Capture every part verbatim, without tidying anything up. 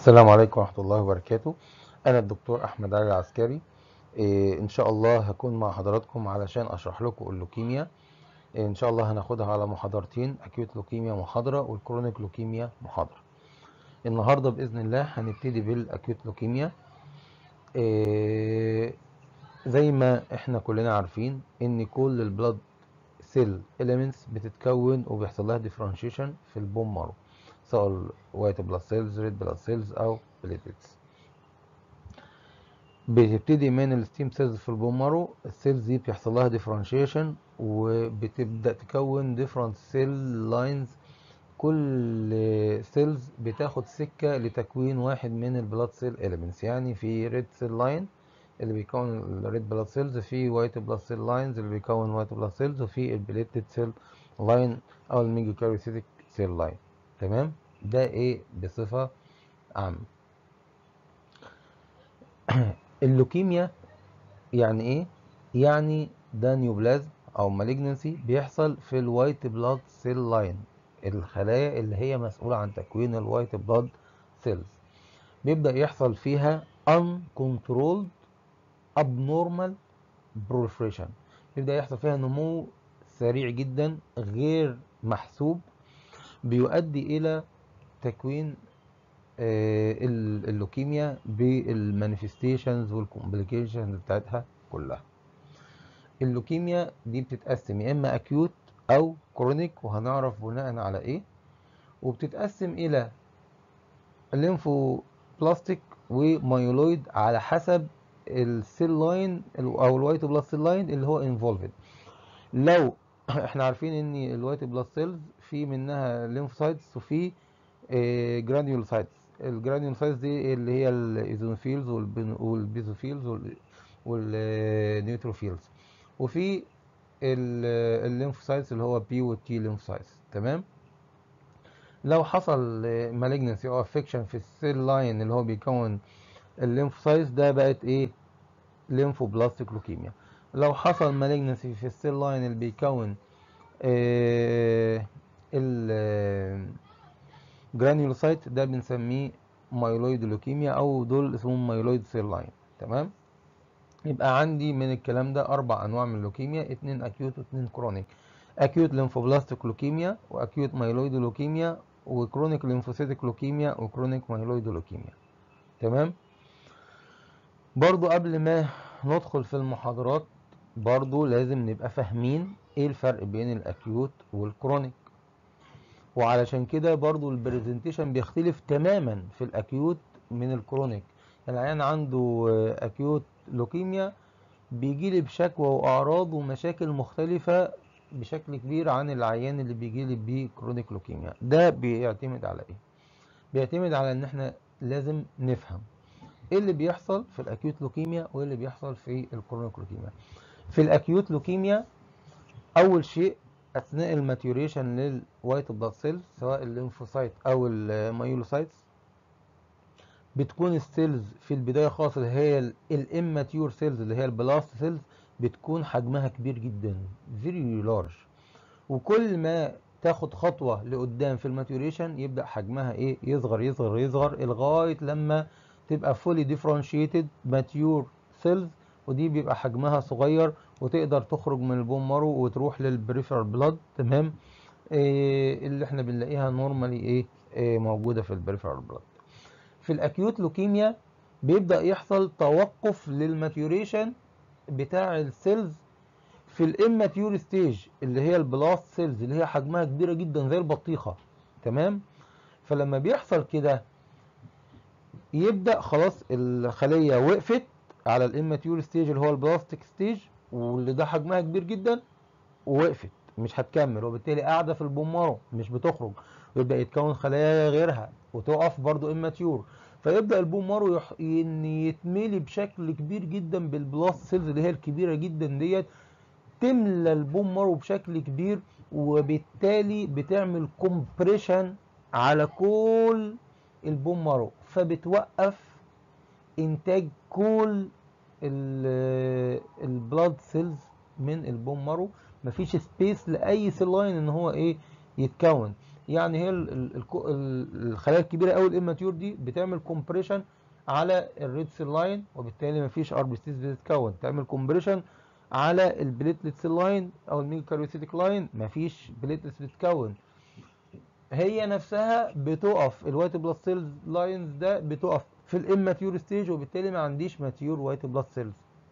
السلام عليكم ورحمة الله وبركاته. أنا الدكتور أحمد علي العسكري. إيه إن شاء الله هكون مع حضراتكم علشان أشرح لكم اللوكيميا. إيه إن شاء الله هناخدها على محاضرتين، أكيوت لوكيميا محاضرة والكرونيك لوكيميا محاضرة. النهاردة بإذن الله هنبتدي بالأكيوت لوكيميا. إيه زي ما إحنا كلنا عارفين إن كل البلاد سيل إليمنتس بتتكون وبيحصل لها ديفرنشيشن في البون مارو، سواء وايت بلاد سيلز، ريد بلاد سيلز أو بليتلتس. بتبتدي من الستيم سيلز في البون مارو، السيلز دي بيحصل لها ديفرنشيشن وبتبدا تكون ديفرنت سيل لاينز. كل سيلز بتاخد سكه لتكوين واحد من البلاد سيل اليمنتس، يعني في ريد سيل لاين اللي بيكون الريد بلاد سيلز، في وايت بلاد سيل لاينز اللي بيكون وايت بلاد سيلز، وفي البليتد سيل لاين او الميجوكاريوسيتيك سيل لاين. تمام، ده ايه بصفه عامه. اللوكيميا يعني ايه؟ يعني ده نيوبلازم او مالجنسي بيحصل في الوايت بلاد سيل لاين، الخلايا اللي هي مسؤولة عن تكوين الوايت بلاد سيلز. بيبدأ يحصل فيها uncontrolled abnormal proliferation، بيبدأ يحصل فيها نمو سريع جدا غير محسوب، بيؤدي إلى تكوين آه، اللوكيميا بالمانيفستيشنز والكومبليكيشنز بتاعتها كلها. اللوكيميا دي بتتقسم يا اما اكيوت او كرونيك، وهنعرف بناء على ايه. وبتتقسم الى ليمفوبلاستيك ومايلويد على حسب السيل لاين او الوايت بلاد سيل لاين اللي هو انفولفد. لو احنا عارفين ان الوايت بلاد سيلز في منها ليمفوسايتس وفي جرانيولوسايتس. الجرانيولوسايتس دي اللي هي الايزونوفيلز والبيزوفيلز والنيوتروفيلز، وفي الليمفوسايتس اللي هو بي والتي ليمفوسايتس. تمام، لو حصل مالجنسي او افكشن في السيل لاين اللي هو بيكون الليمفوسايتس ده بقت ايه؟ ليمفوبلاستيك لوكيميا. لو حصل مالجنسي في السيل لاين اللي بيكون آه الجرانيولوسايت ده بنسميه مايلويد لوكيميا، او دول اسمهم مايلويد سيل لاين. تمام، يبقى عندي من الكلام ده اربع انواع من اللوكيميا، اتنين اكيوت واتنين كرونيك. اكيوت ليمفوبلاستيك لوكيميا، واكيوت مايلويد لوكيميا، وكرونيك ليمفوسيتيك لوكيميا، وكرونيك مايلويد لوكيميا. تمام، برضو قبل ما ندخل في المحاضرات برضو لازم نبقى فاهمين ايه الفرق بين الاكيوت والكرونيك. وعلشان كده برضو البرزنتيشن بيختلف تماما في الاكيوت من الكرونيك. يعني العيان عنده اكيوت لوكيميا بيجي لي بشكوى واعراض ومشاكل مختلفه بشكل كبير عن العيان اللي بيجي لي بيه كرونيك لوكيميا. ده بيعتمد على ايه؟ بيعتمد على ان احنا لازم نفهم ايه اللي بيحصل في الاكيوت لوكيميا وايه اللي بيحصل في الكرونيك لوكيميا. في الاكيوت لوكيميا اول شيء اثناء الماتيوريشن للوايت بلاد سيلز، سواء الليمفوسايت او المايلوسايتس، بتكون السيلز في البدايه خالص اللي هي الاماتيور سيلز اللي هي البلاست سيلز بتكون حجمها كبير جدا، فيري لارج. وكل ما تاخد خطوه لقدام في الماتيوريشن يبدا حجمها ايه؟ يصغر يصغر يصغر لغايه لما تبقى فولي ديفرنشيتد ماتيور سيلز، ودي بيبقى حجمها صغير وتقدر تخرج من البون مارو وتروح للبريفرال بلاد. تمام، إيه اللي احنا بنلاقيها نورمالي ايه, إيه موجوده في البريفرال بلاد. في الاكيوت لوكيميا بيبدا يحصل توقف للماتيوريشن بتاع السيلز في الاماتيور ستيج اللي هي البلاست سيلز اللي هي حجمها كبيره جدا زي البطيخه. تمام، فلما بيحصل كده يبدا خلاص الخليه وقفت على الاماتيور ستيج اللي هو البلاستيك ستيج، واللي ده حجمها كبير جدا، ووقفت مش هتكمل، وبالتالي قاعده في البون مارو مش بتخرج، ويبدا يتكون خلايا غيرها وتقف برضو اماتيور. فيبدا البون مارو يح... ان يتملي بشكل كبير جدا بالبلاست سيلز اللي هي الكبيره جدا ديت، تملى البون مارو بشكل كبير، وبالتالي بتعمل كومبريشن على كل البون مارو، فبتوقف انتاج كل البلاد سيلز من البون مارو. مفيش سبيس لاي سيل لاين ان هو ايه يتكون. يعني هي ال- ال- الكو- ال- الخلايا الكبيره قوي الاماتيور دي بتعمل كومبريشن على الريد سيل لاين، وبالتالي مفيش ار بي سيز بتتكون. تعمل كومبريشن على البليتلت سيل لاين او الميجاكاريوسيتيك لاين، مفيش بليتلتس بتتكون. هي نفسها بتقف، الوايت بلاد سيلز لاينز ده بتقف في الاماتيور ستيج، وبالتالي ما عنديش ماتيور وايت بلاد سيلز.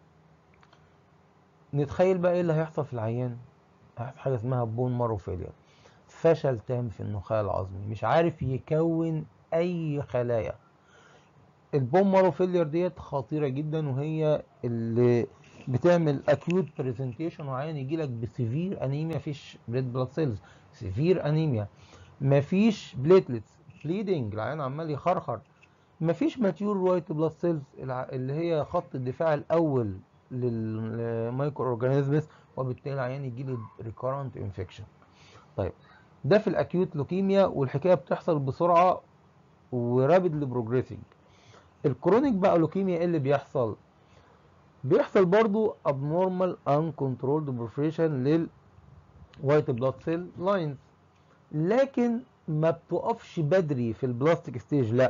نتخيل بقى ايه اللي هيحصل في العيان. هيحصل حاجه اسمها بون مارو فيلير، فشل تام في النخاع العظمي، مش عارف يكون اي خلايا. البون مارو فيلير ديت خطيره جدا، وهي اللي بتعمل اكيوت برزنتيشن، وعيان يجي لك بسيفير انيميا، فيش ريد بلاد سيلز، سيفير انيميا، مفيش بليتلتس، بليدنج، العيان عمال يخرخر، مفيش ماتيور وايت بلاد سيلز اللي هي خط الدفاع الاول للمايكرو اورجانيزمز، وبالتالي العيان يجي له ريكارنت انفكشن. طيب ده في الاكيوت لوكيميا، والحكايه بتحصل بسرعه ورابيدلي بروجريسنج. الكرونيك بقى لوكيميا ايه اللي بيحصل؟ بيحصل برضو abnormal uncontrolled proliferation للوايت بلاد سيل لاينز، لكن ما بتقفش بدري في البلاستيك ستيج، لا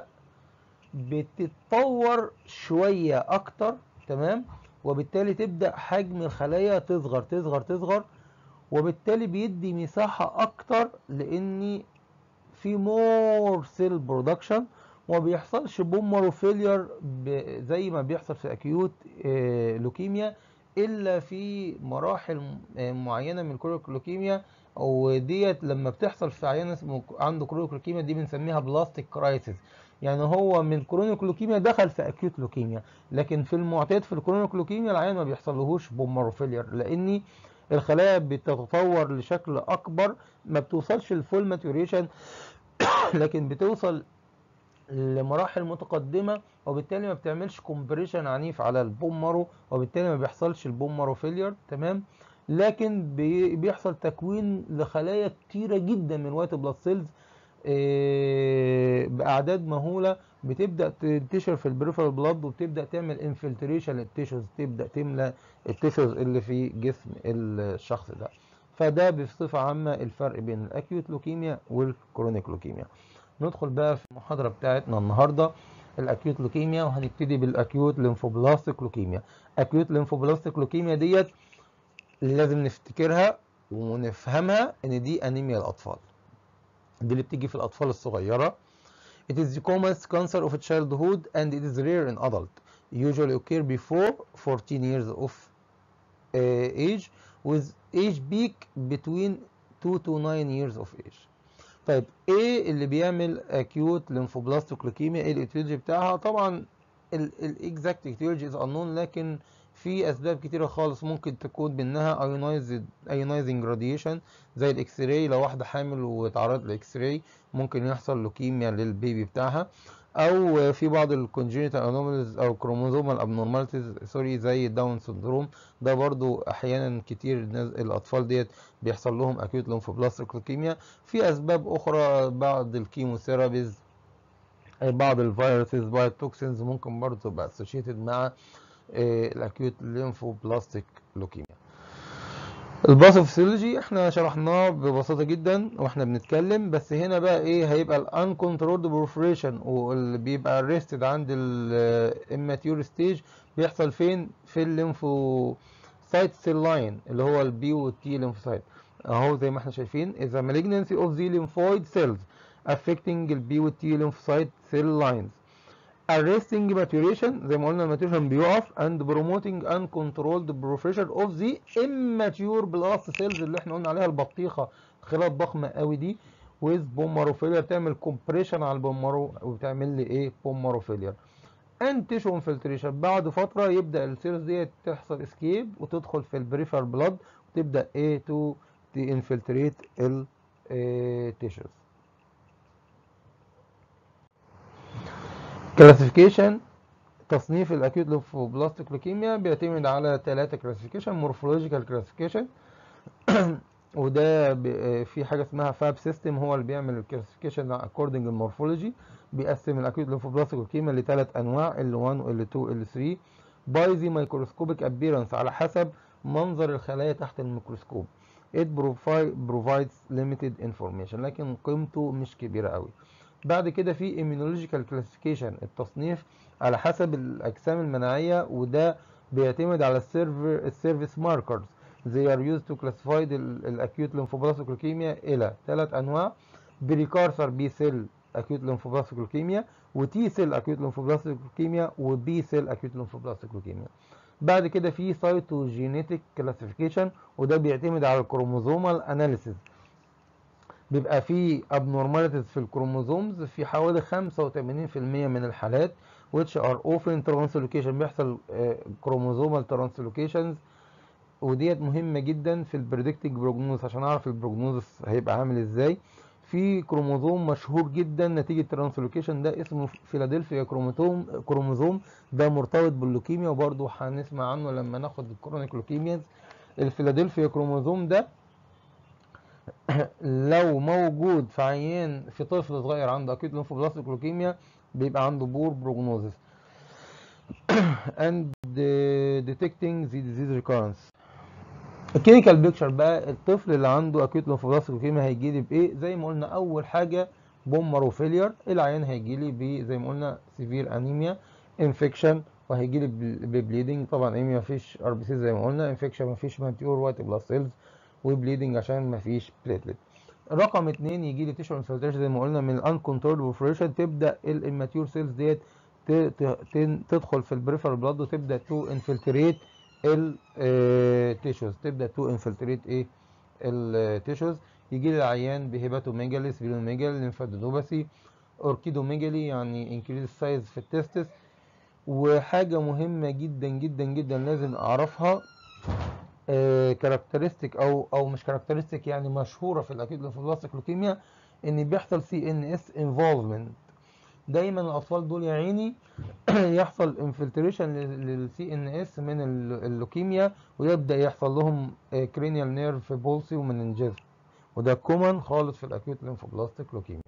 بتتطور شويه اكتر، تمام، وبالتالي تبدا حجم الخلايا تصغر تصغر تصغر، وبالتالي بيدي مساحه اكتر، لان في مور سيل برودكشن، وما بيحصلش بومر فيلير زي ما بيحصل في اكيوت لوكيميا، الا في مراحل معينه من الكرونيك لوكيميا. وديت لما بتحصل في عيان اسمه عنده كرونيك لوكيميا دي بنسميها بلاستيك كرايسيس، يعني هو من كرونيك لوكيميا دخل في اكيوت لوكيميا. لكن في المعتاد في الكرونيك لوكيميا العيان ما بيحصلهوش بومر فيلير، لاني الخلايا بتتطور لشكل اكبر، ما بتوصلش للفول ماتوريشن، لكن بتوصل لمراحل متقدمه، وبالتالي ما بتعملش كومبريشن عنيف على البون مارو، وبالتالي ما بيحصلش البون مارو فيلير، تمام. لكن بي- بيحصل تكوين لخلايا كتيره جدا من وايت بلاد سيلز باعداد مهوله، بتبدا تنتشر في البريفرال بلاد، وبتبدا تعمل انفلتريشن للتيشوز، تبدا تملى التيشوز اللي في جسم الشخص ده. فده بصفه عامه الفرق بين الاكيوت لوكيميا والكرونيك لوكيميا. ندخل بقى في المحاضرة بتاعتنا النهاردة الأكيوت لوكيميا، وهنبتدي بالأكيوت ليمفوبلاستيك لوكيميا. أكيوت ليمفوبلاستيك لوكيميا ديت لازم نفتكرها ونفهمها إن دي أنيميا الأطفال، دي اللي بتيجي في الأطفال الصغيرة. It is the commonest cancer of childhood and it is rare in adult. Usually occur before fourteen years of uh, age with age peak between two to nine years of age. طيب ايه اللي بيعمل اكيوت ليمفوبلاستيك لوكيميا؟ ايه الايتيولوجي بتاعها؟ طبعا الاكزاكت ايتيولوجي از انون، لكن في اسباب كتيره خالص ممكن تكون منها ايونايزد ايونايزنج راديشن زي الاكس راي. لو واحده حامل واتعرضت للاكس راي ممكن يحصل لوكيميا للبيبي بتاعها، او في بعض الكونجينيتال انوماليز او كروموزومال ابنورماليتيز سوري زي داون سندروم، ده برضو احيانا كتير الاطفال ديت بيحصل لهم اكيوت ليمفوبلاستيك لوكيميا. في اسباب اخرى بعض الكيموثيرابيز، بعض الفيروسز، بعض التوكسينز ممكن برضه تبقى اسوشيتد مع الاكيوت ليمفوبلاستيك لوكيميا. الباثوفيسيولوجي احنا شرحناه ببساطه جدا واحنا بنتكلم، بس هنا بقى ايه هيبقى الانكونترولد بروفريشن، واللي بيبقى ريستد عند الاماتيور ستيج بيحصل فين؟ في الليمفو سايت سيل لاين اللي هو البي والتي ليمفوسايت اهو زي ما احنا شايفين. is a malignancy of the lymphoid cells affecting the B والتي lymphocyte cell lines arresting maturation زي ما قلنا الماتوريشن بيقف and promoting uncontrolled proliferation of the immature blast cells اللي احنا قلنا عليها البطيخه، خلايا ضخمه قوي دي with bone marrow failure، تعمل compression على البون مارو وبتعمل لي ايه؟ bone marrow failure and tissue infiltration. بعد فتره يبدا السيلز دي تحصل اسكيب وتدخل في البريفر بلاد وتبدا ايه؟ تو تنفلتريت التيشوز. كلاسيفيكيشن تصنيف الاكيوت ليمفوبلاستيك لوكيميا بيعتمد على ثلاثه كلاسيفيكيشن. مورفولوجيكال كلاسيفيكيشن وده في حاجه اسمها فاب سيستم هو اللي بيعمل الكلاسيفيكيشن اكوردنج المورفولوجي، بيقسم الاكيوت ليمفوبلاستيك لوكيميا لثلاث انواع ال واحد ال اتنين ال تلاتة باي ذا مايكروسكوبيك ابيرنس على حسب منظر الخلايا تحت الميكروسكوب. it provides limited information، لكن قيمته مش كبيرة قوي. بعد كده في immunological classification، التصنيف على حسب الأجسام المناعية، وده بيعتمد على السيرفر السيرفيس ماركرز. they are used to classify الأكيوت ليمفوبلاستيك لوكيميا إلى ثلاث أنواع: بريكارسر بي سيل أكيوت ليمفوبلاستيك لوكيميا، وتي سيل أكيوت ليمفوبلاستيك لوكيميا، وبي سيل أكيوت ليمفوبلاستيك لوكيميا. بعد كده في سايتوجينيتك كلاسيفيكيشن، وده بيعتمد على الكروموزومال اناليسيز. بيبقى في abnormalities في الكروموزومز في حوالي خمسة وثمانين في المية من الحالات which are often translocation، بيحصل كروموزومال translocations، وديت مهمة جدا في البريدكتنج بروجنوز عشان اعرف البروجنوز هيبقى عامل ازاي. في كروموزوم مشهور جدا نتيجة ترانسلوكيشن، ده اسمه فيلادلفيا كروموزوم كروموزوم ده مرتبط باللوكيميا، وبرضه هنسمع عنه لما ناخد الكرونيك لوكيمياز. الفيلادلفيا كروموزوم ده لو موجود في عيان في طفل صغير عنده اكيد ليمفوبلاستيك لوكيميا بيبقى عنده بور بروجنوزس. and detecting the disease recurrence. الكلينيكال بيكتشر بقى، الطفل اللي عنده اكيوت ليمفوبلاستيك لوكيميا هيجي لي بايه؟ زي ما قلنا اول حاجه بومر وفيلير، العيان هيجي لي ب زي ما قلنا سيفير انيميا، انفكشن، وهيجي لي ببليدنج. طبعا انيميا مفيش ار بي سي زي ما قلنا، انفكشن مفيش ماتيور وايت بلاد سيلز، وبليدنج عشان مفيش بليتلت. رقم اتنين يجي لي تيشو انفلتريشن زي ما قلنا من الان كنترول بروفريشن، تبدا الاماتيور سيلز ديت تدخل في البريفرال بلاد وتبدا تو انفلتريت التيشوز، تبدا تو انفلتريت ايه التيشوز. يجي لي العيان بهيباتوميجالي، سبلينوميجالي، ليمفادينوباثي، اوركيدوميجالي يعني انكريز سايز في التستس. وحاجه مهمه جدا جدا جدا لازم اعرفها، كاركترستيك او او مش كاركترستيك يعني مشهوره في الاكيد ليمفوبلاستيك لوكيميا، ان بيحصل سي ان اس انفولفمنت. دايما الاطفال دول يا عيني يحصل انفلتريشن للسي ان اس من اللوكيميا، ويبدا يحصل لهم كرينيال نيرف بولسي ومننجيزم، وده كومن خالص في الاكيوت ليمفوبلاستيك لوكيميا.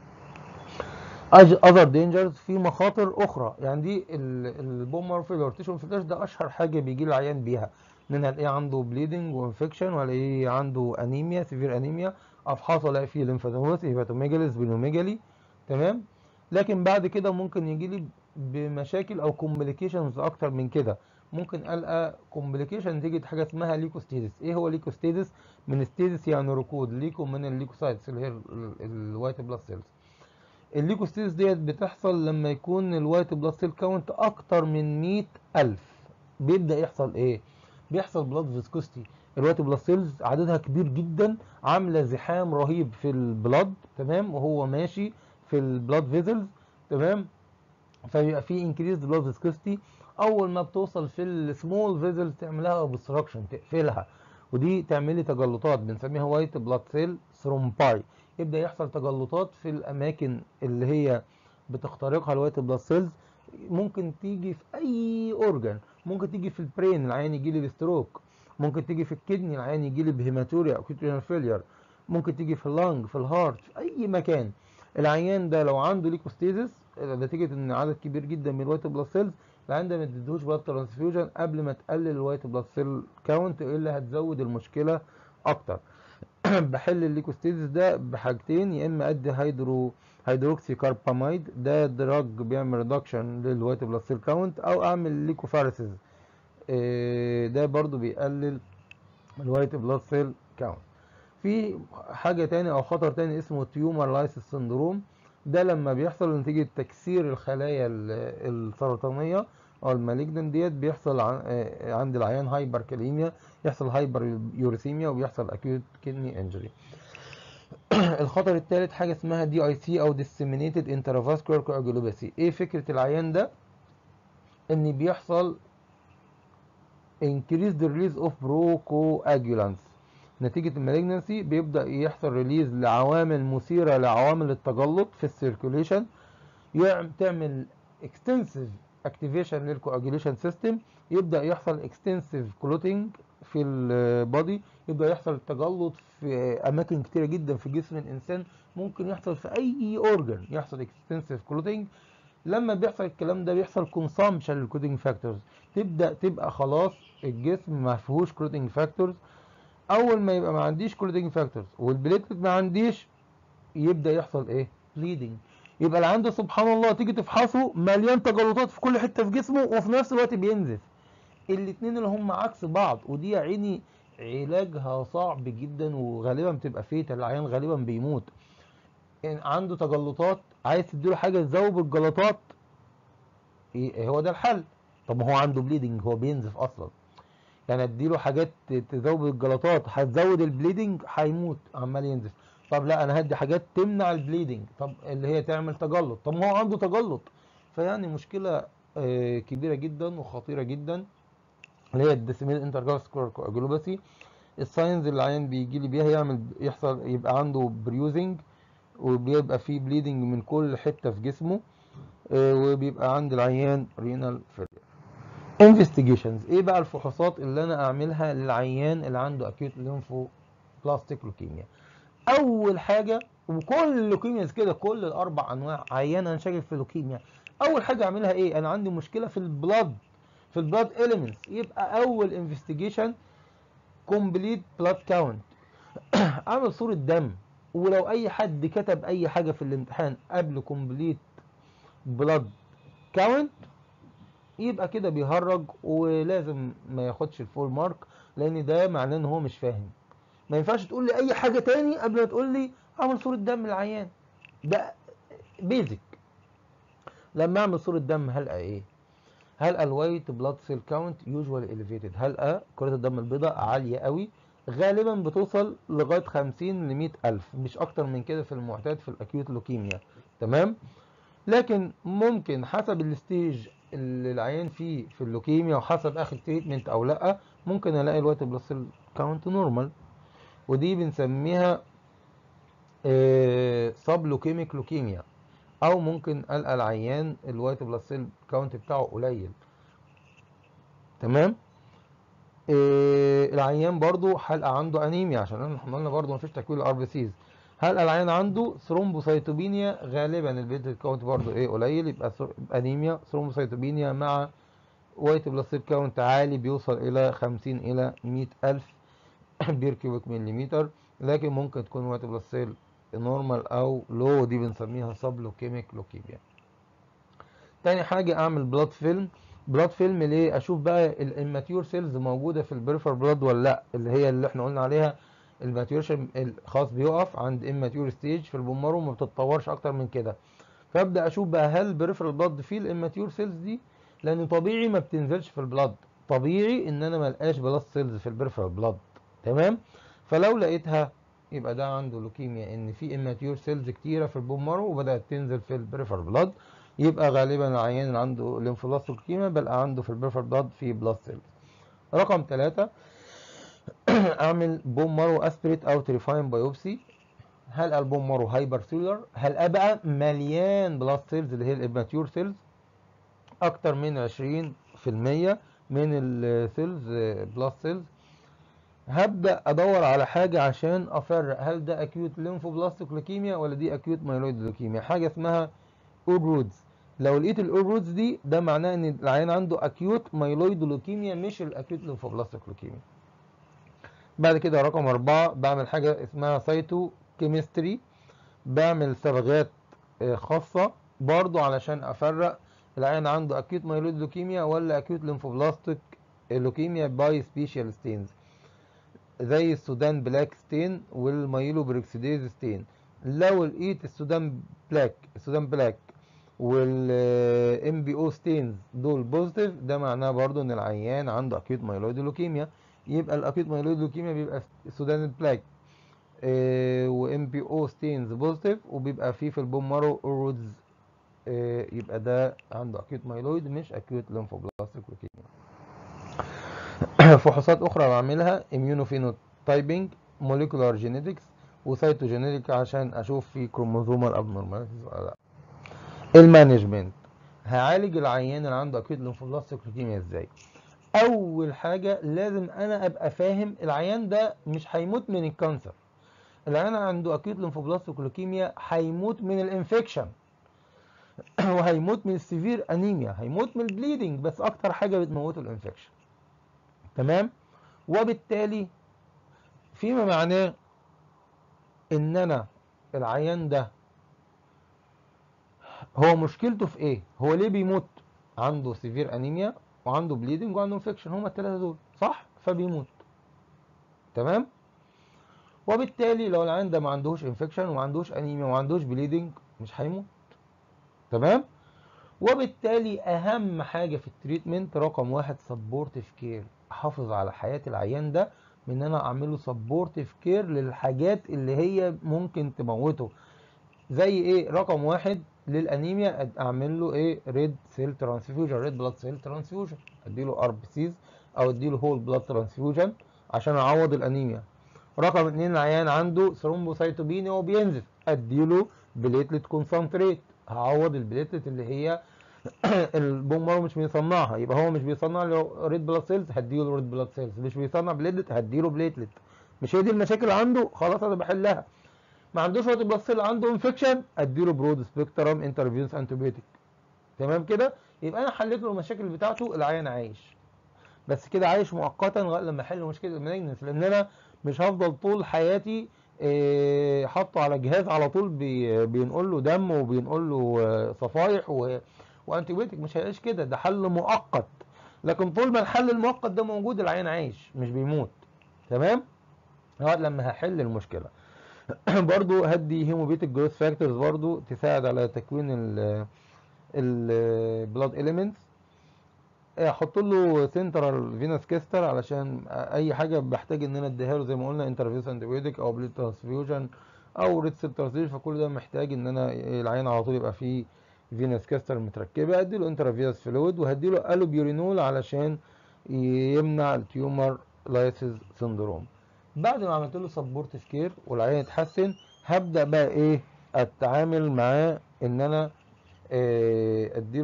اذر دينجرز، في مخاطر اخرى، يعني دي البومر فيلر تيشو انفلتريشن ده اشهر حاجه بيجي العيان بيها، منها الاقيه عنده بليدنج وانفكشن، والاقيه عنده انيميا سيفير انيميا، افحص الاقي فيه ليمفادينوباثي، هيباتوميجالي، سبلينوميجالي، تمام. لكن بعد كده ممكن يجي لي بمشاكل او كومبليكيشنز اكتر من كده، ممكن القى كومبليكيشن نتيجه حاجه اسمها ليكوستيدس. ايه هو ليكوستيدس؟ من ستيدس يعني ركود، ليكو من الليكوسايتس اللي هي الوايت بلاد سيلز. الليكوستيدس ديت بتحصل لما يكون الوايت بلاد سيل كاونت اكتر من مئة ألف. بيبدا يحصل ايه؟ بيحصل بلاد فيسكوستي، الوايت بلاد سيلز عددها كبير جدا، عامله زحام رهيب في البلاد، تمام، وهو ماشي في البلاد فيزلز، تمام، فبيبقى في انكريز بلاد فيسكوستي. اول ما بتوصل في السمول فيزلز تعملها اوبستراكشن، تقفلها، ودي تعمل لي تجلطات بنسميها وايت بلاد سيل ثرومباي. يبدا يحصل تجلطات في الاماكن اللي هي بتخترقها الوايت بلاد سيلز. ممكن تيجي في اي اورجان، ممكن تيجي في البرين العيان يجي لي بستروك، ممكن تيجي في الكدني العيان يجي لي بهيماتوريا او كيترينال فيلير، ممكن تيجي في اللنج، في الهارت، في اي مكان. العيان ده لو عنده ليكوستيزس نتيجه ان عدد كبير جدا من الوايت بلاد سيلز، العيان ده ما تديهوش بلاد ترانسفيوجن قبل ما تقلل الوايت بلاد سيل كاونت، الا هتزود المشكله اكتر. بحل الليكوستيزس ده بحاجتين، يا اما ادي هيدرو هيدروكسي كارباميد، ده دراج بيعمل ريدكشن للوايت بلاد سيل كاونت، او اعمل ليكوفاريسز، ده برضو بيقلل الوايت بلاد سيل كاونت. في حاجه تاني او خطر تاني اسمه تيومر لايسيس سندروم، ده لما بيحصل نتيجه تكسير الخلايا السرطانيه او المالجنان ديت، بيحصل عند العيان هايبر كاليميا، يحصل هايبر يوريثيميا، وبيحصل اكيوت كدني انجري. الخطر الثالث حاجه اسمها دي اي سي او disseminated intravascular coagulopathy. ايه فكره العيان ده؟ ان بيحصل increased release of procoagulants نتيجة المالجنسي، بيبدأ يحصل ريليز لعوامل مثيرة لعوامل التجلط في السيركوليشن، تعمل extensive activation للكواجوليشن سيستم، يبدأ يحصل extensive clotting في البادي، يبدأ يحصل تجلط في أماكن كتيرة جدا في جسم الإنسان، ممكن يحصل في أي أورجن يحصل extensive clotting. لما بيحصل الكلام ده بيحصل consumption للكلوتينج فاكتورز، تبدأ تبقى خلاص الجسم ما فيهوش كلوتينج فاكتورز، اول ما يبقى ما عنديش كلوتينج فاكتورز والبليتلت ما عنديش، يبدا يحصل ايه؟ بليدنج. يبقى اللي عنده سبحان الله تيجي تفحصه مليان تجلطات في كل حته في جسمه وفي نفس الوقت بينزف. الاتنين اللي هم عكس بعض، ودي يا عيني علاجها صعب جدا وغالبا بتبقى فيتا، العيان غالبا بيموت. يعني عنده تجلطات عايز تديله حاجه تذوب الجلطات، إيه هو ده الحل؟ طب ما هو عنده بليدنج، هو بينزف اصلا، يعني اديله حاجات تزود الجلطات هتزود البليدنج هيموت عمال ينزف. طب لا انا هدي حاجات تمنع البليدنج، طب اللي هي تعمل تجلط، طب ما هو عنده تجلط. فيعني مشكله آه كبيره جدا وخطيره جدا اللي هي الديسيميل انترفاسكولار كواجولوباثي. الساينز اللي العيان بيجي لي بيها يعمل يحصل يبقى عنده بريوزنج، وبيبقى فيه بليدنج من كل حته في جسمه، آه وبيبقى عند العيان رينال فيلير. انفستيجيشنز، ايه بقى الفحوصات اللي انا اعملها للعيان اللي عنده اكيوت ليمفو بلاستيك لوكيميا؟ اول حاجه، وكل اللوكيمياز كده كل الاربع انواع عيان انا شاكك في لوكيميا، اول حاجه اعملها ايه؟ انا عندي مشكله في البلاد، في البلاد اليمنتس. يبقى اول انفستيجيشن كومبليت بلاد كاونت، اعمل صوره دم. ولو اي حد كتب اي حاجه في الامتحان قبل كومبليت بلاد كاونت يبقى كده بيهرج، ولازم ما ياخدش الفول مارك، لان ده معناه ان هو مش فاهم. ما ينفعش تقول لي اي حاجه تاني قبل ما تقول لي اعمل صوره دم للعيان، ده بيزك. لما اعمل صوره دم هلقى ايه؟ هلقى الوايت بلاد سيل كاونت يوجوال اليفيتد، هلقى كرات الدم البيضاء عاليه قوي، غالبا بتوصل لغايه خمسين ل مية الف، مش اكتر من كده في المعتاد في الاكيوت لوكيميا. تمام. لكن ممكن حسب الستيج اللي العيان فيه في اللوكيميا وحسب اخر تريتمنت او لا، ممكن الاقي الوايت بلاد سيل كاونت نورمال، ودي بنسميها سب لوكيميك لوكيميا. او ممكن القى العيان الوايت بلاد سيل كاونت بتاعه قليل. تمام. إيه العيان برضو هلقى عنده انيميا، عشان احنا قلنا برضو مفيش تكوين الار بي سيز. هلقى العيان عنده ثرومبوسايتوبينيا، غالبا البيت كاونت برضو ايه قليل، يبقى انيميا ثرومبوسايتوبينيا مع وايت بلاد سيل كاونت عالي بيوصل الى خمسين الى مية الف بير كيوبيك مليمتر. لكن ممكن تكون وايت بلاد سيل نورمال او لو، دي بنسميها سب لوكيميك لوكيميا. تاني حاجه اعمل بلاد فيلم. بلاد فيلم ليه؟ اشوف بقى الاماتيور سيلز موجوده في البريفر بلاد ولا لا، اللي هي اللي احنا قلنا عليها الماتيورشن الخاص بيقف عند اماتيور ستيج في البومارو وما بتتطورش اكتر من كده. فابدا اشوف بقى هل البريفر بلاد فيه الاماتيور سيلز دي، لان طبيعي ما بتنزلش في البلاد، طبيعي ان انا ما القاش بلاد سيلز في البريفر بلاد. تمام. فلو لقيتها يبقى ده عنده لوكيميا، ان في اماتيور سيلز كتيره في البومارو وبدات تنزل في البريفر بلاد، يبقى غالبا العيان اللي عنده ليمفوبلاستيك لوكيميا بلقى عنده في البريفر بلاد في بلاد سيلز. رقم ثلاثة اعمل بوم مارو اسبريت او تريفاين بايوبسي. هل البوم مارو هايبر سيلر؟ هل بقى مليان بلاد سيلز اللي هي الاماتيور سيلز اكتر من عشرين في المية من السيلز بلاد سيلز؟ هبدا ادور على حاجه عشان افرق هل ده اكيوت ليمفوبلاستيك لوكيميا ولا دي اكيوت مايلويد لوكيميا، حاجه اسمها اورودز. لو لقيت الاورودز دي ده معناه ان العيان عنده اكيوت مايلويد لوكيميا مش الاكيوت ليمفوبلاستيك لوكيميا. بعد كده رقم أربعة بعمل حاجة اسمها سايتو كيمستري، بعمل صبغات خاصة برضو علشان أفرق العيان عنده أكيوت مايلويد لوكيميا ولا أكيوت ليمفوبلاستيك لوكيميا باي سبيشال ستينز، زي السودان بلاك ستين والمايلو بريكسيديز ستين. لو لقيت السودان بلاك السودان بلاك والام بي او ستينز دول بوزيتيف، ده معناه برضو ان العيان عنده اكيوت مايلويد لوكيميا. يبقى الاكيوت مايلويد لوكيميا بيبقى سودان بلاك وام بي او ستينز بوزيتيف، وبيبقى فيه في البون مارو اورودز، اه يبقى ده عنده اكيوت مايلويد مش اكيوت ليمفوبلاستيك لوكيميا. فحوصات اخرى بعملها اميونوفينوتايبنج، موليكولار جينيتكس، وسيتوجينيتك عشان اشوف في كروموزومال ابنورماليتيز ولا لا. المانجمنت، هعالج العيان اللي عنده اكيوت ليمفوبلاستيك لوكيميا ازاي؟ اول حاجه لازم انا ابقى فاهم العيان ده مش هيموت من الكانسر، العيان عنده اكيوت ليمفوبلاستيك لوكيميا هيموت من الانفكشن وهيموت من السيفير انيميا، هيموت من البليدنج، بس اكتر حاجه بتموته الانفكشن. تمام. وبالتالي فيما معناه ان انا العيان ده هو مشكلته في ايه؟ هو ليه بيموت؟ عنده سيفير انيميا وعنده بليدنج وعنده انفكشن، هما الثلاثه دول صح؟ فبيموت. تمام؟ وبالتالي لو العيان ده ما عندهوش انفكشن وما عندهوش انيميا وما عندهوش بليدنج مش هيموت. تمام؟ وبالتالي اهم حاجه في التريتمنت رقم واحد سبورتيف كير، احافظ على حياه العيان ده من ان انا اعمله سبورتيف كير للحاجات اللي هي ممكن تموته. زي ايه؟ رقم واحد للانيميا اعمل له ايه؟ ريد سيل ترانسفيوجن، ريد بلاد سيل ترانسفيوجن، اديله ار بي سيز او اديله هول بلاد ترانسفيوجن عشان اعوض الانيميا. رقم اتنين العيان عنده ثرومبوسايتوبينيا وبينزف، اديله بليتلت كونسنتريت، هعوض البليتلت اللي هي البون مارو مش بيصنعها، يبقى هو مش بيصنع له ريد بلاد سيلز هديله ريد بلاد سيلز، مش بيصنع بليتلت هديله بليتلت. مش هي دي المشاكل عنده؟ خلاص انا بحلها. ما عندوش ريد بلاد سيل، عنده انفكشن، اديله برود سبيكترم انترفيوس انتيبيوتيك. تمام كده؟ يبقى انا حليت له المشاكل بتاعته، العيان عايش. بس كده عايش مؤقتا لغايه لما احل مشكله المالجنس، لان انا مش هفضل طول حياتي إيه حاطه على جهاز على طول بي بينقل له دم وبينقل له صفايح وانتيبيوتيك، مش هيعيش كده، ده حل مؤقت. لكن طول ما الحل المؤقت ده موجود العيان عايش مش بيموت. تمام؟ لغايه لما هحل المشكله. برضو هدي هيموبيتيك جروث فاكتورز برضو تساعد على تكوين البلاد اليمنتس. احط له سنترال فينوس كيستر علشان اي حاجه بحتاج ان انا اديها له، زي ما قلنا انترفيوس انتيبيوتيك او بليد ترانسفيوجن او ريد سيل ترانسفيوجن، فكل ده محتاج ان انا العين على طول يبقى فيه فينوس كيستر متركبه. ادي له انترافيوس فلويد وهدي له الوبيورينول علشان يمنع التيومر لايسيس سندروم. بعد ما عملت له سبورتيف كير والعيان اتحسن، هبدا بقى ايه؟ اتعامل معاه ان انا ادي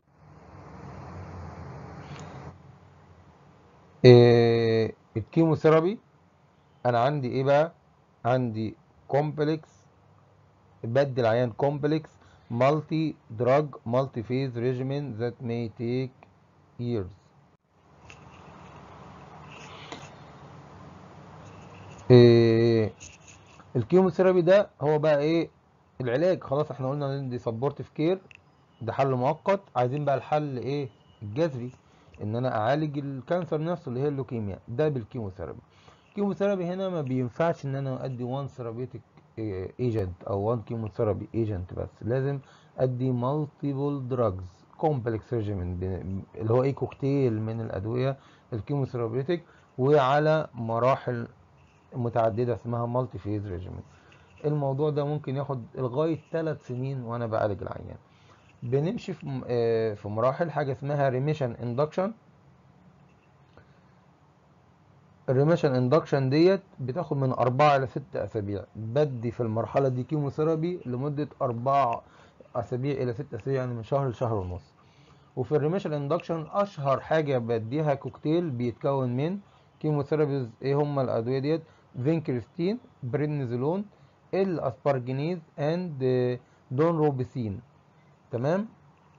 إيه الكيموثيرابي. انا عندي ايه بقى؟ عندي كومبلكس، بدي العيان كومبلكس مالتي دراج مالتي فيز ريجيمين ذات ماي تيك ييرز. إيه الكيموثيرابي ده هو بقى ايه؟ العلاج خلاص احنا قلنا ندي سبورتيف كير، ده حل مؤقت. عايزين بقى الحل ايه؟ الجذري، ان انا اعالج الكانسر نفسه اللي هي اللوكيميا، ده بالكيموثيرابي. الكيموثيرابي هنا ما بينفعش ان انا ادي وان ثيرابيوتيك ايجنت او وان كيموثيرابي ايجنت بس، لازم ادي مالتيبل دراجز كومبلكس ريجيمين اللي هو ايه؟ كوكتيل من الادويه الكيموثيرابيوتيك وعلى مراحل متعدده اسمها مالتي فيز ريجيمين. الموضوع ده ممكن ياخد لغايه ثلاث سنين وانا بعالج العيان. بنمشي في في مراحل، حاجه اسمها ريميشن اندكشن. الريميشن اندكشن ديت بتاخد من أربعة إلى ست أسابيع، بدي في المرحلة دي كيموثيرابي لمدة أربع أسابيع إلى ست أسابيع، يعني من شهر لشهر ونص. وفي الريميشن اندكشن أشهر حاجة بديها كوكتيل بيتكون من كيموثيرابيز. إيه هما الأدوية ديت؟ فينكريستين، بريدنيزولون، الأسبارجينيز، أند دونروبيسين. تمام؟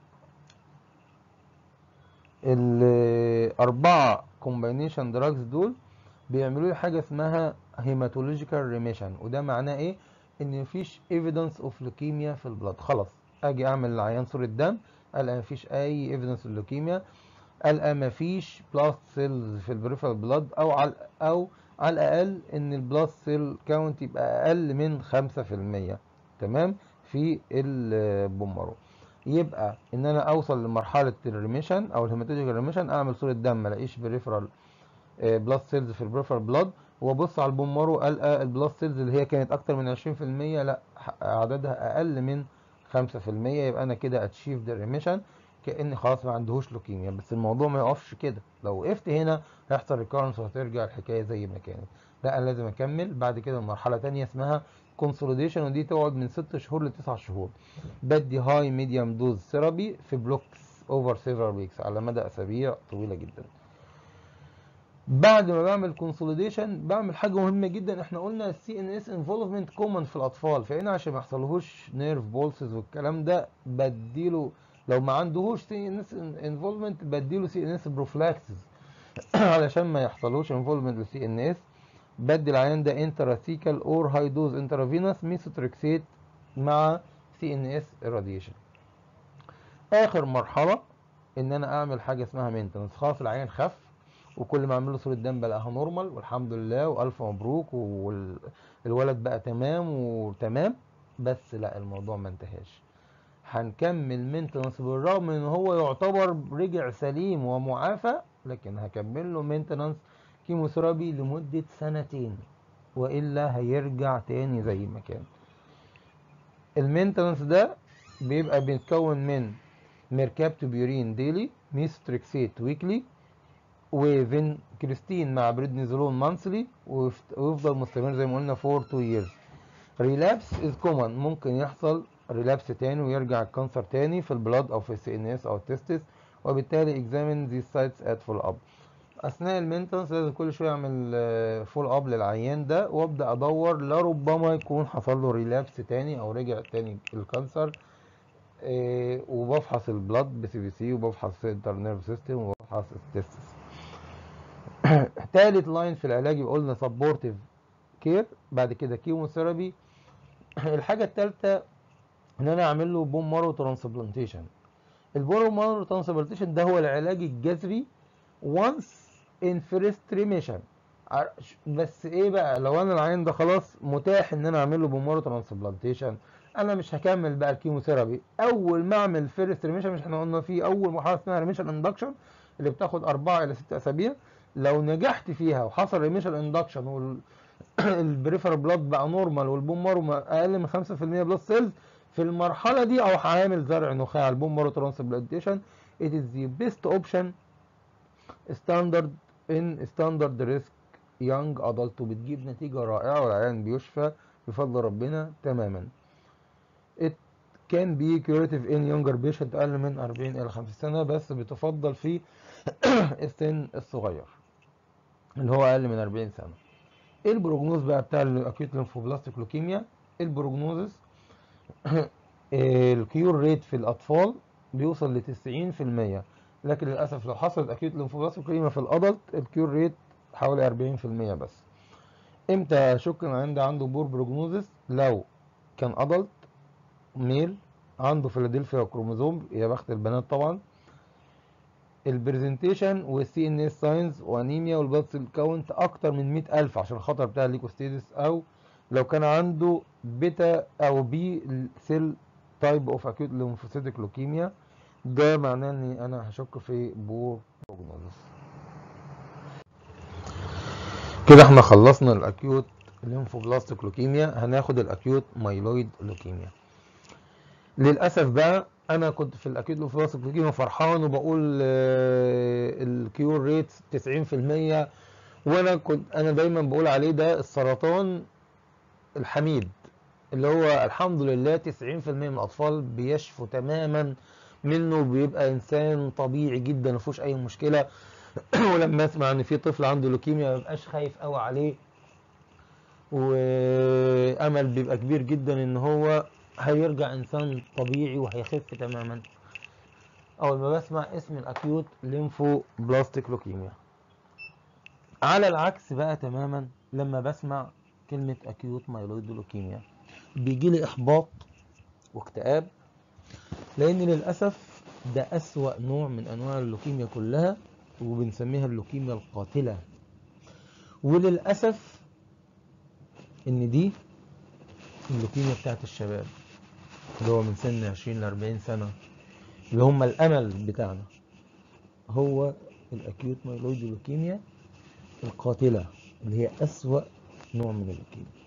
الأربعة كومباينيشن دراجز دول بيعملوا لي حاجه اسمها هيماتولوجيكال ريميشن، وده معناه ايه؟ ان مفيش ايفيدنس اوف لوكيميا في البلاد. خلاص اجي اعمل للعيان صوره دم، القى مفيش اي ايفيدنس اوف لوكيميا، القى مفيش بلاست سيلز في البريفرال بلاد، او على او على الاقل ان البلاست سيل كاونت يبقى اقل من خمسة في المية. تمام؟ في البومارو. يبقى ان انا اوصل لمرحله الريميشن او الهيماتولوجيكال ريميشن، اعمل صوره دم ما الاقيش بريفرال بلاد سيلز في البريفرال بلاد، وابص على البون مارو القى البلاد سيلز اللي هي كانت اكتر من عشرين في المية لا عددها اقل من خمسة في المية، يبقى انا كده اتشيف ذا ريميشن، كاني خلاص ما عندهوش لوكيميا. بس الموضوع ما يقفش كده، لو وقفت هنا هيحصل ريكارنس وهترجع الحكايه زي ما كانت. لا انا لازم اكمل بعد كده مرحله ثانيه اسمها كونسوليديشن، ودي تقعد من ست شهور لتسع شهور. بدي هاي ميديوم دوز ثيرابي في بلوكس اوفر سيفرال ويكس على مدى اسابيع طويله جدا. بعد ما بعمل كونسوليديشن بعمل حاجه مهمه جدا، احنا قلنا السي ان اس انفولفمنت كومن في الاطفال، فهنا عشان ما يحصلهوش نيرف بولسز والكلام ده بديله، لو ما عندهوش سي ان اس انفولفمنت بديله سي ان اس بروفلاكسس علشان ما يحصلوش انفولفمنت للسي ان اس. بدي العيان ده انتراسيكال اور هاي دوز انترافينوس ميثوتريكسيت مع سي ان اس irradiation. اخر مرحله ان انا اعمل حاجه اسمها مينتنس. خلاص العيان خف وكل ما اعمل له صوره دم بلاقيها نورمال والحمد لله والف مبروك والولد بقى تمام وتمام، بس لا الموضوع ما انتهاش. هنكمل مينتنس بالرغم ان هو يعتبر رجع سليم ومعافى، لكن هكمل له مينتنس كيموثيرابي لمده سنتين والا هيرجع تاني زي ما كان. المينتنس ده بيبقى بيتكون من ميركابتوبيورين ديلي، ميثوتريكسيت ويكلي، وفينكريستين مع بريدنيزولون مانثلي، ويفضل مستمر زي ما قلنا فور تو ييرز. ريلابس از كومن، ممكن يحصل ريلابس تاني ويرجع الكانسر تاني في البلاد او في السي ان اس او التستس، وبالتالي اكزامين ذيس سايتس ات فول اب. اثناء المينتنس لازم كل شويه اعمل فول اب للعيان ده وابدا ادور لربما يكون حصل له ريلابس تاني او رجع تاني الكانسر. إيه وبفحص البلاد بسي بي سي وبفحص الانتر نيرف سيستم وبفحص التستس. تالت لاين في العلاج يبقى قلنا سبورتيف كير، بعد كده كيموثيرابي. الحاجه الثالثه ان انا اعمل له بون مارو ترانسبلانتيشن. البون مارو ترانسبلانتيشن ده هو العلاج الجذري وانس ان فيرست ريميشن. بس ايه بقى لو انا العيان ده خلاص متاح ان انا اعمل له بون مارو ترانسبلانتيشن، انا مش هكمل بقى الكيموثيرابي. اول ما اعمل فيرست ريميشن، مش احنا قلنا في اول مرحله اسمها ريميشن اندكشن اللي بتاخد أربعة إلى ستة أسابيع، لو نجحت فيها وحصل ريميشن اندكشن والبريفر بلاد بقى نورمال والبون مارو اقل من خمسة في المية بلاد سيلز، في المرحله دي او هعمل زرع نخاع على البون مارو ترانسبلانتيشن. it is the best option standard in standard risk young adult، وبتجيب نتيجه رائعه والعيان بيشفى بفضل ربنا تماما. it can be curative in younger patient اقل من أربعين إلى خمسين سنه، بس بتفضل في السن الصغير اللي هو اقل من أربعين سنه. ايه البروجنوز بقى بتاع الاكيوت ليمفوبلاستيك لوكيميا؟ البروجنوزس الكيور ريت في الاطفال بيوصل ل تسعين في المية، لكن للاسف لو حصلت اكيوت ليمفوبلاستيك لوكيميا في الادلت الكيور ريت حوالي أربعين في المية بس. امتى اشك ان عندي عنده بور بروجنوزس؟ لو كان ادلت ميل عنده فيلادلفيا كروموزوم، يا بخت البنات طبعا، البرزنتيشن والسي ان اس ساينز وانيميا والبلاد سيل كاونت اكتر من مئة ألف عشان الخطر بتاع الليكوستيدس، او لو كان عنده بيتا او بي سيل تايب اوف اكيوت ليمفوسيتك لوكيميا، ده معناه ان انا هشك في بور بروجنوزس. كده احنا خلصنا الاكيوت ليمفوبلاستيك لوكيميا، هناخد الاكيوت مايلويد لوكيميا. للاسف بقى انا كنت في الاكيوت ليمفوبلاستيك لوكيميا فرحان وبقول الكيور ريت تسعين في المية، وانا كنت انا دايما بقول عليه ده السرطان الحميد اللي هو الحمد لله تسعين في المية من الاطفال بيشفوا تماما منه، بيبقى انسان طبيعي جدا ما فيهوش اي مشكله. ولما اسمع ان في طفل عنده لوكيميا ما ببقاش خايف قوي عليه، وامل بيبقى كبير جدا ان هو هيرجع انسان طبيعي وهيخف تماما اول ما بسمع اسم الاكيوت ليمفو بلاستيك لوكيميا. على العكس بقى تماما لما بسمع كلمة اكيوت مايلويد لوكيميا بيجي لي احباط واكتئاب، لان للاسف ده اسوأ نوع من انواع اللوكيميا كلها، وبنسميها اللوكيميا القاتلة. وللاسف ان دي اللوكيميا بتاعت الشباب اللي هو من سن عشرين ل أربعين سنة، اللي هم الامل بتاعنا، هو الاكيوت مايلويد لوكيميا القاتلة اللي هي اسوأ نوع من اللوكيميا.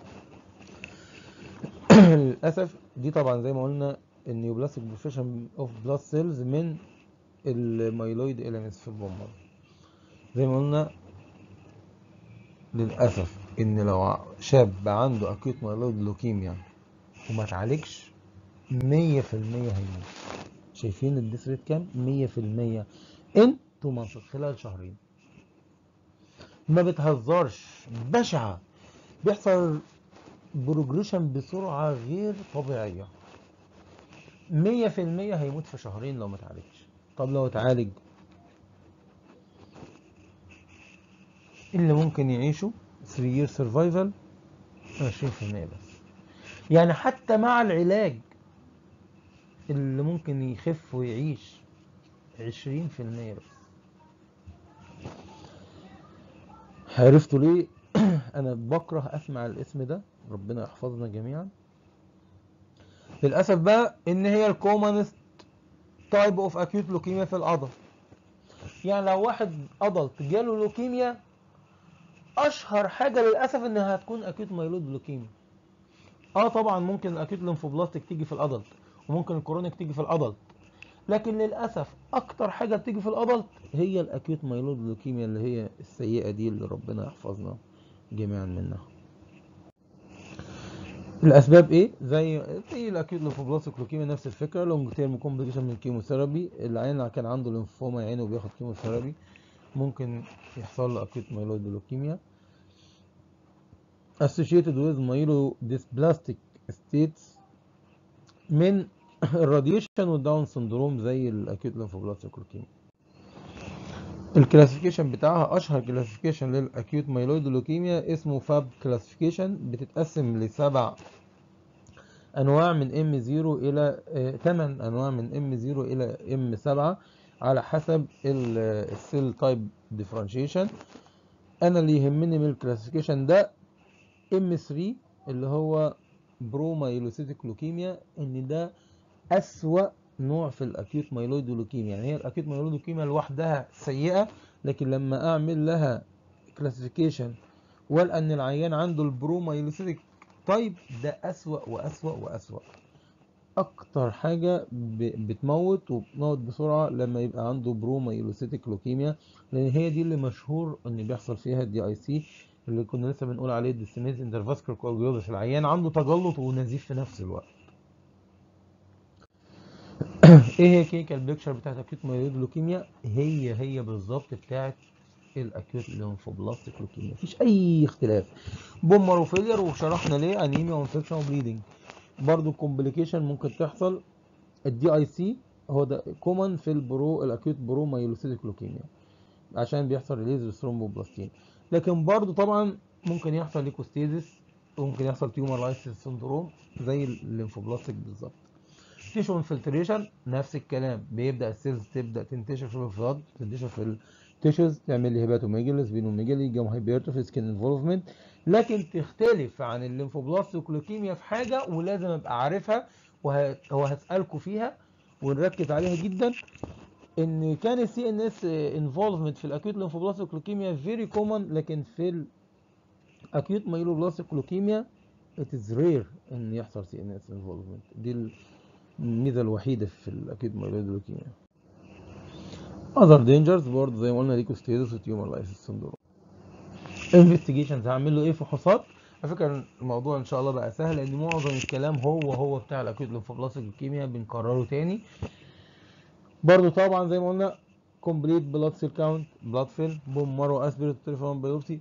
للاسف دي طبعا زي ما قلنا النيوبلاستيك بروفيشن اوف بلاد سيلز من المايلويد اليمنتس في البومبر. زي ما قلنا للاسف ان لو شاب عنده اكيوت مايلويد لوكيميا وما اتعالجش مية في المية هيموت. شايفين الديث ريت كام؟ مية في المية ان تو مانثs خلال شهرين. ما بتهزرش، بشعة، بيحصل بروجريشن بسرعة غير طبيعية. مية في المية هيموت في شهرين لو ما اتعالجش. طب لو اتعالج اللي ممكن يعيشوا ثري year survival عشرين في المية بس. يعني حتى مع العلاج اللي ممكن يخف ويعيش عشرين في المية بس. عرفتوا ليه انا بكره اسمع الاسم ده؟ ربنا يحفظنا جميعا. للاسف بقى ان هي الكومنست تايب اوف اكيوت لوكيميا في الادلت. يعني لو واحد ادلت جاله لوكيميا، اشهر حاجه للاسف انها هتكون اكيوت مايلود لوكيميا. اه طبعا ممكن الاكيوت ليمفوبلاستيك تيجي في الادلت، وممكن الكرونيك تيجي في الادلت، لكن للاسف اكتر حاجه بتيجي في الادلت هي الاكيوت مايلود لوكيميا اللي هي السيئه دي اللي ربنا يحفظنا جميعا منها. الاسباب ايه؟ زي زي الاكيوت ليمفوبلاستيك لوكيميا نفس الفكره، لونج تيرم كومبليكيشن من كيموثيرابي. العيان كان عنده ليمفوما يا عيني وبياخد كيموثيرابي ممكن يحصل له اكيوت مايلود لوكيميا. associated with myelodysplastic states من الراديشن والداون سندروم زي الاكيوت ليمفوبلاستيك لوكيميا. الكلاسيفيكيشن بتاعها اشهر كلاسيفيكيشن للاكيوت مايلويد لوكيميا اسمه فاب كلاسيفيكيشن، بتتقسم لسبع انواع من ام صفر الى ثمان انواع من ام صفر الى ام سبعة على حسب السيل تايب ديفرنشيشن. انا اللي يهمني من الكلاسيفيكيشن ده ام ثري اللي هو برو مايلوسيتيك لوكيميا، ان ده اسوأ نوع في الاكيوت مايلويد لوكيميا. يعني هي الاكيوت مايلويد لوكيميا لوحدها سيئه، لكن لما اعمل لها كلاسيفيكيشن والقى ان العيان عنده البرو مايلوسيتيك تايب، ده اسوأ واسوأ واسوأ. اكتر حاجه بتموت وبتموت بسرعه لما يبقى عنده برو مايلوسيتيك لوكيميا، لان هي دي اللي مشهور ان بيحصل فيها الدي اي سي اللي كنا لسه بنقول عليه ديستنيز انترفاسكولار كوagulopathy. العيان عنده تجلط ونزيف في نفس الوقت. ايه هي كيكه البيكشر بتاعت اكيوت مايلويد لوكيميا؟ هي هي بالظبط بتاعت الاكيوت ليمفوبلاستيك لوكيميا، مفيش اي اختلاف. بومر وفيلير، وشرحنا ليه انيميا وانفكشن وبليدنج. برضو الكومبليكيشن ممكن تحصل. الدي اي سي هو ده كومن في البرو الاكيوت برو مايلوسيتيك لوكيميا عشان بيحصل ريليز للثرومبوبلاستين، لكن برضو طبعا ممكن يحصل ليكوستيزيس وممكن يحصل تيومر لايسيس سندروم زي الليمفوبلاستيك بالظبط. تيشو انفلتريشن نفس الكلام، بيبدا السيلز تبدا تنتشر في الفضلات، تنتشر في التيشوز، تعمل لي هيباتوميجالي سبينوميجالي جام هايبرتروفي سكين انفولفمنت. لكن تختلف عن الليمفوبلاستيك لوكيميا في حاجه ولازم ابقى عارفها وهسالكم فيها ونركز عليها جدا، ان كان السي ان اس انفولفمنت في الاكيوت ليمفوبلاستيك لوكيميا فيري كومن، لكن في الاكيوت مايلوبلاستيك لوكيميا it is rare ان يحصل سي ان اس انفولفمنت. دي الميزه الوحيده في الاكيد مايلويد لوكيميا. اذر دينجرز برضه زي ما قلنا ليكوستيزيس وتيومر لايسيس سندروم. انفستيجيشنز هعمل له ايه؟ فحوصات. على فكره الموضوع ان شاء الله بقى سهل لان معظم الكلام هو هو بتاع الاكيد ليمفوبلاستيك لوكيميا بنكرره تاني. برضه طبعا زي ما قلنا كومبليت بلاد سيل كاونت، بلاد فيل، بوم مارو اسبيريت تليفون بايوبسي،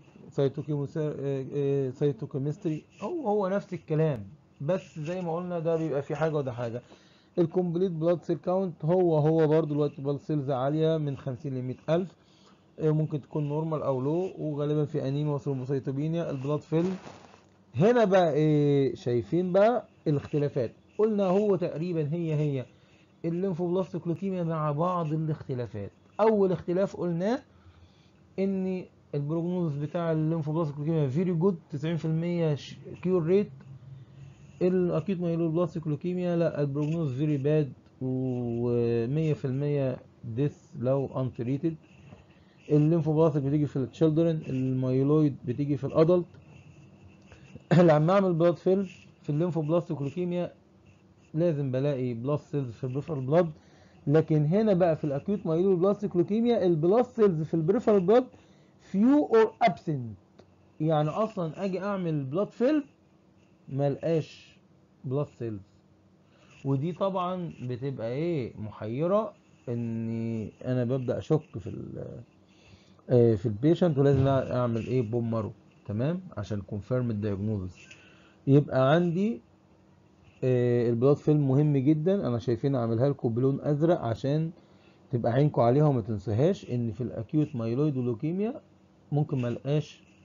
سايتوكيمستري، هو هو نفس الكلام، بس زي ما قلنا ده بيبقى في حاجه وده حاجه. الكومبليت بلاد سيل كاونت هو هو برضو الوايت بلاد سيلز عاليه من خمسين ل مية الف، ممكن تكون نورمال او لو، وغالبا في انيميا وثرومبوسيتوبينيا. البلاد فيلم هنا بقى ايه؟ شايفين بقى الاختلافات؟ قلنا هو تقريبا هي هي الليمفوبلاستيك لوكيميا مع بعض الاختلافات. اول اختلاف قلناه ان البروجنوز بتاع الليمفوبلاستيك لوكيميا فيري جود تسعين في المية كيور ريت. الاكيوت مايلوبلاستيك لوكيميا لا، البروجنوز فيري باد و100 في المية ديس لو انتريتد. الليمفوبلاستيك بتيجي في التشيلدرن، المايلويد بتيجي في الادلت. لما اعمل بلاد فيلم في الليمفوبلاستيك لوكيميا لازم بلاقي بلاد سيلز في البريفرال بلاد، لكن هنا بقى في الاكيوت مايلوبلاستيك لوكيميا البلاد سيلز في البريفرال بلاد فيو اور ابسنت. يعني اصلا اجي اعمل بلاد فيلم ملقاش بلاد سيلز، ودي طبعا بتبقى ايه؟ محيره، اني انا ببدا اشك في ال في البيشنت ولازم اعمل ايه؟ بوم مارو، تمام، عشان كونفيرم الدايجنوزس. يبقى عندي البلاد فيلم مهم جدا، انا شايفين اعملها لكم بلون ازرق عشان تبقى عينكم عليها وما تنساهاش ان في الاكيوت مايلويد لوكيميا ممكن ما القاش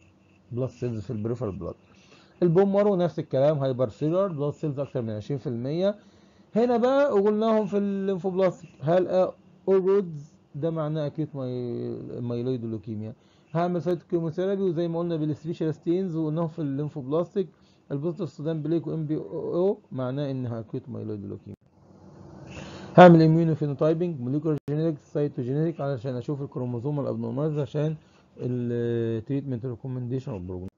بلس سيلز في البريفرال بلاد. البون مارو نفس الكلام، هايبر سيلر بلس سيلز اكتر من عشرين في المية. هنا بقى قلناهم في الليمفوبلاستيك، هل اورودز ده معناه اكيوت مايلويد لوكيميا. هعمل سايتوكيموثيرابي وزي ما قلنا بالسبيشال ستينز وقلناهم في الليمفوبلاستيك. البوزيتيف سودان بليك وام بي او معناه انها اكيوت مايلويد لوكيميا. هعمل اميونوفينوتايبنج موليكولار جينيتكس سايتوجينيتك علشان اشوف الكروموزوم الابنورمالز عشان التريتمنت ريكومنديشن والبروجرام.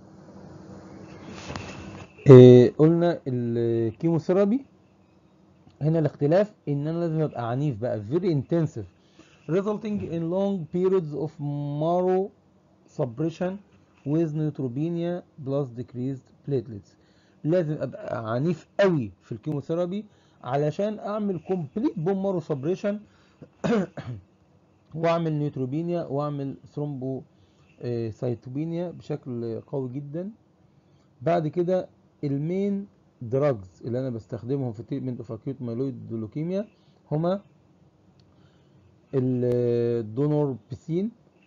إيه قلنا الكيموثيرابي هنا الاختلاف ان انا لازم ابقى عنيف بقى very intensive resulting in long periods of marrow suppression with neutropenia plus decreased platelets. لازم ابقى عنيف قوي في الكيموثيرابي علشان اعمل complete bone marrow suppression واعمل نيوتروبينيا واعمل ثرومبو سايتوبينيا بشكل قوي جدا. بعد كده المين دراجز اللي انا بستخدمهم في تريتمنت اوف اكيوت مايلويد لوكيميا هما الدونوربسين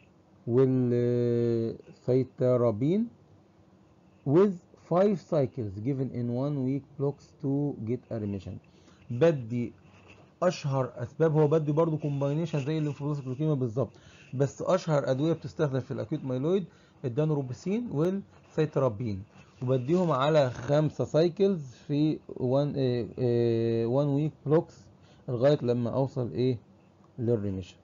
والسيترابين with five cycles given in one week blocks to get a remission. بدي اشهر اسباب، هو بدي برضو كومباينيشن زي الليمفوبلاستيك لوكيميا بالظبط، بس اشهر ادويه بتستخدم في الاكيوت مايلويد الدانوروبسين والسيترابين، وبديهم على خمسة سايكلز في واحد ويك بلوكس لغايه لما اوصل ايه للريميشن.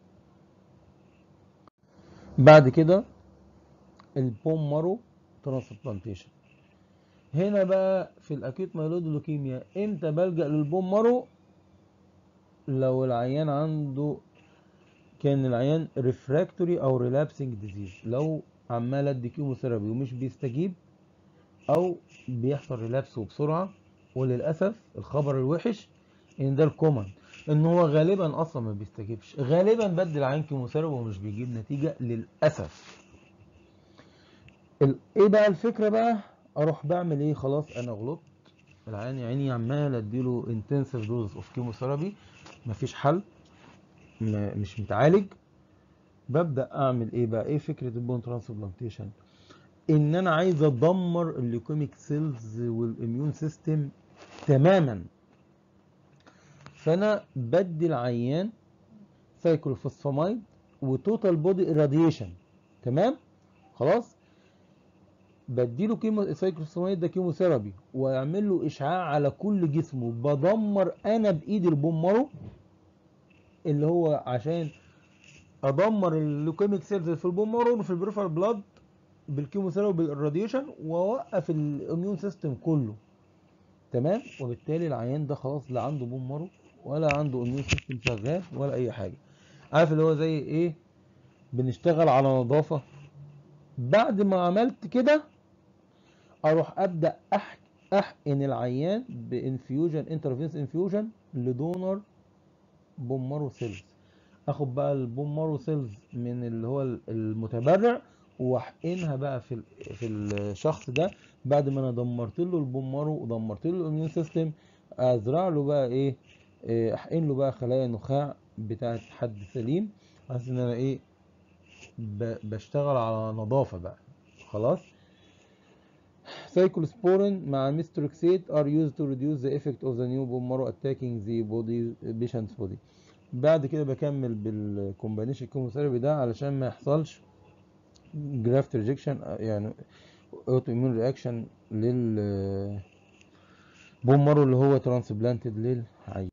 بعد كده البون مارو ترانسبلانتيشن. هنا بقى في الاكيوت مايلويد لوكيميا امتى بلجأ للبون مارو؟ لو العيان عنده كان العيان ريفراكتوري او ريلابسنج ديزيز، لو عمال ادي كيموثيرابي ومش بيستجيب او بيحصل ريلابس وبسرعه، وللاسف الخبر الوحش ان ده الكومن ان هو غالبا اصلا ما بيستجيبش، غالبا بدي العيان كيموثيرابي ومش بيجيب نتيجه للاسف. ايه بقى الفكره بقى؟ اروح بعمل ايه؟ خلاص انا غلطت، العيان يا عيني عمال اديله انتنسيف دوز اوف كيموثيرابي مفيش حل، مش متعالج. ببدا اعمل ايه بقى؟ ايه فكره البون ترانسبلانتيشن؟ ان انا عايز ادمر الليوكيميك سيلز والاميون سيستم تماما. فانا بدي العيان سايكلوفوسفامايد وتوتال بودي irradiation، تمام خلاص. بديله كيمو سايكلوفوسفامايد ده كيموثيرابي واعمل له اشعاع على كل جسمه، بدمر انا بايدي البون مارو اللي هو عشان ادمر الليوكيميك سيلز في البون مارو وفي البريفرال بلاد بالكيموثيرابي بالراديشن، واوقف الاميون سيستم كله، تمام. وبالتالي العيان ده خلاص لا عنده بون مارو ولا عنده اميون سيستم شغال ولا اي حاجه. عارف اللي هو زي ايه؟ بنشتغل على نظافه. بعد ما عملت كده اروح ابدا أح... احقن العيان بانفيوجن انترفينس انفيوجن لدونر بون مارو سيلز. اخد بقى البون مارو سيلز من اللي هو المتبرع واحقنها بقى في في الشخص ده بعد ما انا دمرت له البون مارو ودمرت له الاميون سيستم. ازرع له بقى ايه؟ احقن له بقى خلايا نخاع بتاعت حد سليم، حاسس ان انا ايه بشتغل على نظافه بقى خلاص. Cyclosporin مع methotrexate are used to reduce the effect of the new bone marrow attacking the body patient's body. بعد كده بكمل بالكومبانيشن كيموثيرابي ده علشان ما يحصلش جرافت ريجكشن يعني اوتو اميون رياكشن لل بون مارو اللي هو ترانسبلانتد للعيان.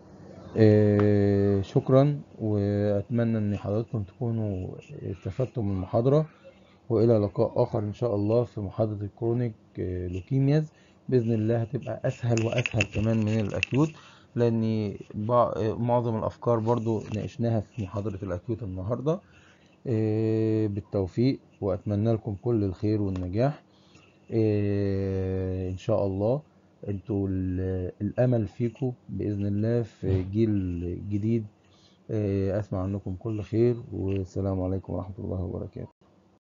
آه شكرا، واتمنى ان حضراتكم تكونوا استفدتم من المحاضره، والى لقاء اخر ان شاء الله في محاضره الكرونيك لوكيمياز باذن الله. هتبقى اسهل واسهل كمان من الاكيوت، لان معظم الافكار برضو ناقشناها في محاضره الاكيوت النهارده. بالتوفيق، واتمنى لكم كل الخير والنجاح ان شاء الله. انتوا الامل فيكم باذن الله في جيل جديد. اسمع عنكم كل خير، والسلام عليكم ورحمه الله وبركاته.